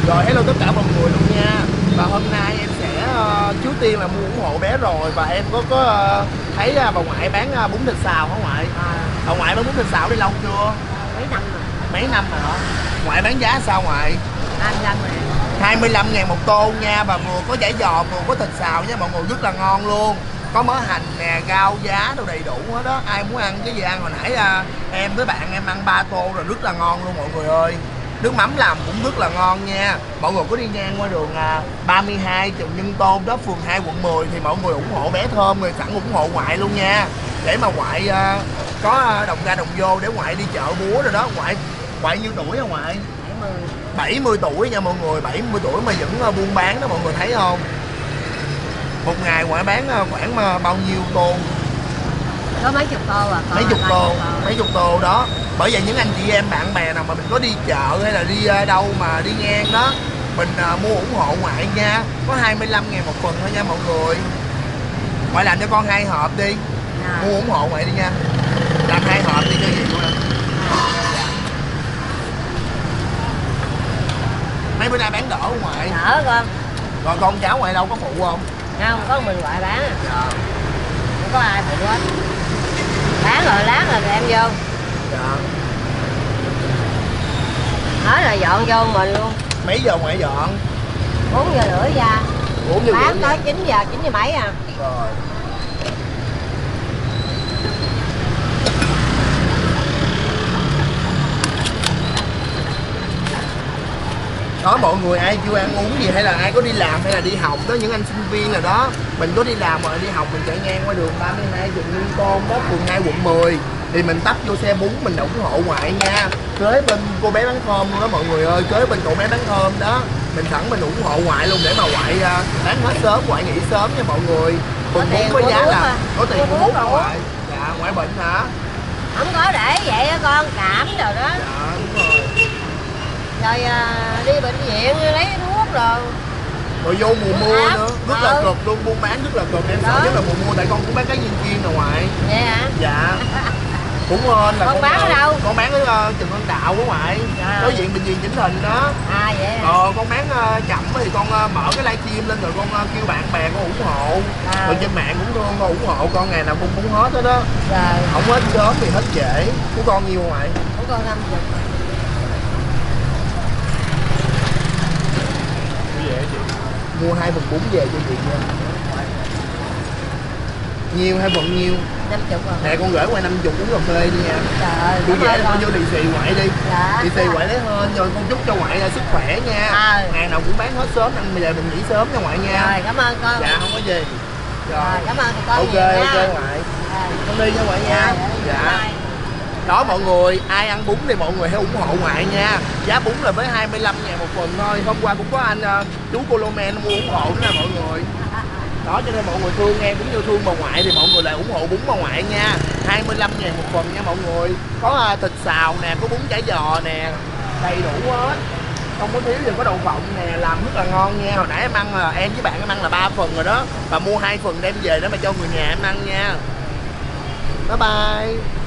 Rồi hello tất cả mọi người luôn nha. Và hôm nay em sẽ trước tiên là mua ủng hộ bé rồi. Và em có thấy bà ngoại bán bún thịt xào hả ngoại? Bà ngoại bán bún thịt xào đây lâu chưa? Mấy năm rồi. Mấy năm rồi hả? Ngoại bán giá sao ngoại? 25 rồi. 25 ngàn một tô nha. Và vừa có chả giò vừa có thịt xào nha mọi người, rất là ngon luôn. Có mỡ hành nè, rau giá đâu đầy đủ hết đó. Ai muốn ăn cái gì ăn. Hồi nãy em với bạn em ăn 3 tô rồi, rất là ngon luôn mọi người ơi. Nước mắm làm cũng rất là ngon nha. Mọi người có đi ngang qua đường 32 Trần Nhân Tôn đó, phường 2 quận 10 thì mọi người ủng hộ bé Thơm rồi sẵn ủng hộ ngoại luôn nha. Để mà ngoại có đồng ra đồng vô để ngoại đi chợ búa rồi đó. Ngoại nhiêu tuổi hả ngoại? 70. 70 tuổi nha mọi người, 70 tuổi mà vẫn buôn bán đó mọi người thấy không? Một ngày ngoại bán khoảng bao nhiêu tô? Có mấy chục tô à? Mấy chục tô, mấy chục tô đó. Bởi vậy những anh chị em bạn bè nào mà mình có đi chợ hay là đi đâu mà đi ngang đó, mình mua ủng hộ ngoại nha. Có 25 ngàn một phần thôi nha mọi người. Ngoại làm cho con 2 hộp đi. Mua ủng hộ ngoại đi nha. Làm 2 hộp đi cho gì luôn nè. Mấy bữa nay bán đỡ không ngoại? Đỡ con. Còn con cháu ngoại đâu có phụ không? Không, có mình ngoại bán à. Dạ. Không có ai phụ hết. Bán rồi lát rồi em vô. Dạ. Nói là dọn vô mình luôn. Mấy giờ ngoại dọn? 4 giờ rưỡi ra. 4 giờ Bán rưỡi tới nha. 9 giờ, 9 giờ mấy à. Rồi. Đó mọi người, ai chưa ăn uống gì hay là ai có đi làm hay là đi học đó, những anh sinh viên nào đó mình có đi làm mà đi học, mình chạy ngang qua đường 32 Trần Nhân Tôn đó, phường 2 quận 10 thì mình tấp vô xe bún mình ủng hộ ngoại nha. Kế bên cô bé bán thơm luôn đó mọi người ơi, kế bên cậu bé bán thơm đó, mình sẵn mình ủng hộ ngoại luôn để mà ngoại bán hết sớm, ngoại nghỉ sớm nha mọi người. Phần bún với giá là có tiền của bún ngoại. Dạ, ngoại bệnh hả? Không có để vậy á con, cảm rồi đó. Dạ đúng rồi. Rồi đi bệnh viện lấy thuốc rồi. Rồi vô mùa mưa nữa, rất là cực luôn, buôn bán rất là cực. Em sợ nhất là mùa mưa tại con cũng bán cái viên chiên rồi ngoại. Vậy hả? Dạ. Cũng hên là con bán ở đâu? Con bán ở Trần Hưng Đạo của ngoại. Đối diện bệnh viện Chỉnh Hình đó. À vậy hả? Con bán chậm thì con mở cái livestream lên rồi con kêu bạn bè con ủng hộ. Rồi trên mạng cũng thương con ủng hộ con, ngày nào con cũng hết hết đó. Rồi. Không hết sớm thì hết trễ. Của con nhiêu ngoại? Của con 50. Dễ chị. Mua 2 phần bún về cho chị nha. Nhiêu 2 phần nhiêu? 50 rồi. Nè con gửi qua 50 uống cà phê đi nha. Trời ơi. Tôi về con vô lì xì ngoại đi. Dạ. Lì xì ngoại lấy hơn rồi con chúc cho ngoại sức khỏe nha. Ngày nào cũng bán hết sớm, ăn bây giờ mình nghỉ sớm nha ngoại nha. Rồi cảm ơn con. Dạ không có gì. Rồi cảm ơn con ok nhiều ok nha. ngoại. Con đi nha ngoại nha. Dạ. Đó mọi người, ai ăn bún thì mọi người hãy ủng hộ ngoại nha. Giá bún là với 25 ngàn một phần thôi. Hôm qua cũng có anh chú Colomen mua ủng hộ nữa nè mọi người. Đó cho nên mọi người thương em cũng như thương bà ngoại thì mọi người lại ủng hộ bún bà ngoại nha. 25 ngàn một phần nha mọi người. Có thịt xào nè, có bún chả giò nè, đầy đủ hết. Không có thiếu gì, có đậu phộng nè, làm rất là ngon nha. Hồi nãy em ăn là em với bạn em ăn là 3 phần rồi đó. Và mua 2 phần đem về để mà cho người nhà em ăn nha. Bye bye.